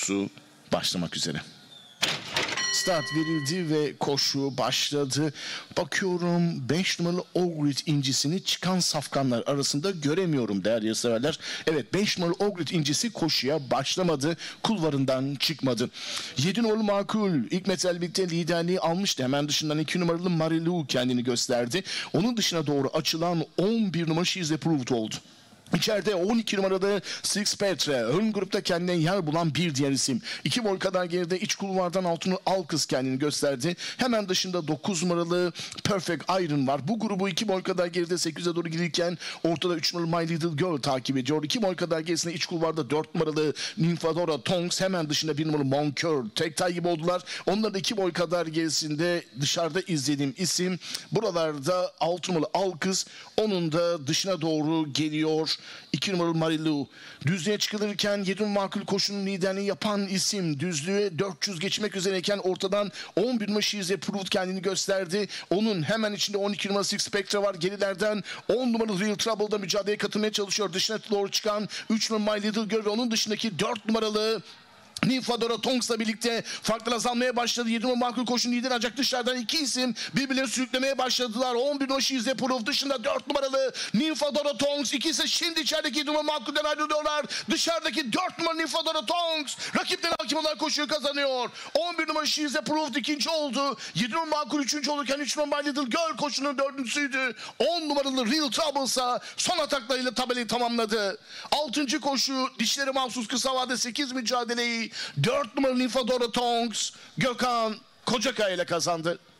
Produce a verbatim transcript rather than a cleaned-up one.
koşusu başlamak üzere. Start verildi ve koşu başladı. Bakıyorum beş numaralı Ogrit incisini çıkan safkanlar arasında göremiyorum değerli yarışseverler. Evet, beş numaralı Ogrit incisi koşuya başlamadı. Kulvarından çıkmadı. yedi numaralı Makul ilk metal birlikte liderliği almıştı. Hemen dışından iki numaralı Marilu kendini gösterdi. Onun dışına doğru açılan on bir numara She's Approved oldu. İçeride on iki numaralı Six Petre ön grupta kendine yer bulan bir diğer isim. iki boy kadar geride iç kulvardan altını Alkız kendini gösterdi. Hemen dışında dokuz numaralı Perfect Iron var. Bu grubu iki boy kadar geride sekize doğru giderken ortada üç numaralı My Little Girl takip ediyor. iki boy kadar gerisinde iç kulvarda dört numaralı Nymphadora Tonks, hemen dışında bir numaralı Moncur tek tay gibi oldular. Onların da iki boy kadar gerisinde dışarıda izlediğim isim buralarda altı numaralı Alkız, onun da dışına doğru geliyor iki numaralı Marilu. Düzlüğe çıkılırken yedi numaralı Makul koşunun liderliğini yapan isim düzlüğe dört yüz geçmek üzereyken ortadan on bir numaralı She's Approved kendini gösterdi. Onun hemen içinde on iki numaralı Six Spectre var. Gerilerden on numaralı Real Trouble'da mücadeleye katılmaya çalışıyor. Dışına doğru çıkan üç numaralı My Little Girl, onun dışındaki dört numaralı Nymphadora Tonks'la birlikte farklar azalmaya başladı. yedi numaralı Makul koşun lider, ancak dışarıdan iki isim birbirlerini sürüklemeye başladılar. on bir numaralı She's Approved dışında dört numaralı Nymphadora Tonks. İkisi şimdi içerideki yedi numaralı Makul'den ayrılıyorlar. Dışarıdaki dört numaralı Nymphadora Tonks rakipleri hakim olarak koşuyu kazanıyor. on bir numaralı She's Approved ikinci oldu. yedi numaralı Makul üçüncü olurken üç numaralı My Little Girl koşunun dördüncüsüydü. on numaralı Real Trouble ise son ataklarıyla tabelayı tamamladı. altıncı koşu dişleri mahsus kısa vade sekiz mücadeleyi dört numaralı Nymphadora Tonks Gökhan Kocakaya ile kazandı.